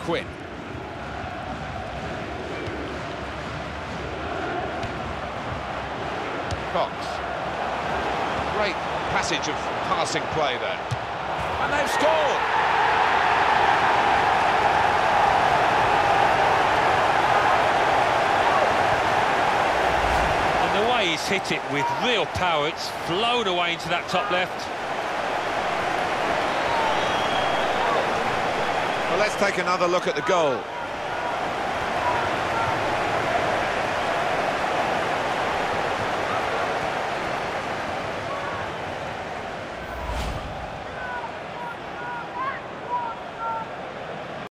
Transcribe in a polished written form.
Quinn. Cox. Great passage of passing play there. And they've scored! And the way he's hit it with real power, it's flowed away into that top left. Well, let's take another look at the goal.